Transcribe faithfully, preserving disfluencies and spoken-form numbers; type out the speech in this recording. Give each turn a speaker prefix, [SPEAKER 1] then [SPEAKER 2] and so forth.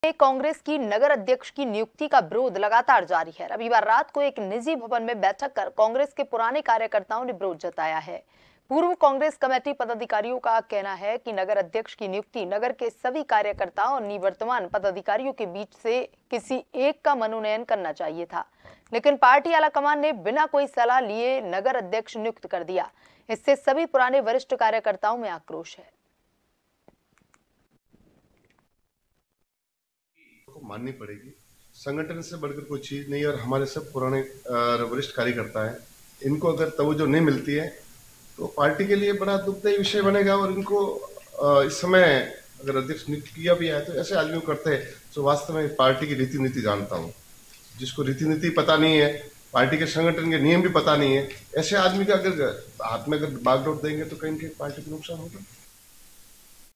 [SPEAKER 1] कांग्रेस की नगर अध्यक्ष की नियुक्ति का विरोध लगातार जारी है। रविवार रात को एक निजी भवन में बैठक कर कांग्रेस के पुराने कार्यकर्ताओं ने विरोध जताया है। पूर्व कांग्रेस कमेटी पदाधिकारियों का कहना है कि नगर अध्यक्ष की नियुक्ति नगर के सभी कार्यकर्ताओं और निवर्तमान पदाधिकारियों के बीच से किसी एक का मनोनयन करना चाहिए था, लेकिन पार्टी आलाकमान ने बिना कोई सलाह लिए नगर अध्यक्ष नियुक्त कर दिया। इससे सभी पुराने वरिष्ठ कार्यकर्ताओं में आक्रोश है।
[SPEAKER 2] को माननी पड़ेगी। संगठन से बढ़कर कोई चीज नहीं, और हमारे सब पुराने वरिष्ठ कार्यकर्ता हैं, इनको अगर तवज्जो नहीं मिलती है तो पार्टी के लिए बड़ा दुखदायी विषय बनेगा। और इनको इस समय अगर अध्यक्ष नियुक्त किया भी है तो ऐसे आदमी करते हैं जो वास्तव में पार्टी की रीति नीति जानता हूँ। जिसको रीति नीति पता नहीं है, पार्टी के संगठन के नियम भी पता नहीं है, ऐसे आदमी का अगर हाथ में अगर बागडोर देंगे तो कहीं कहीं पार्टी को नुकसान होगा।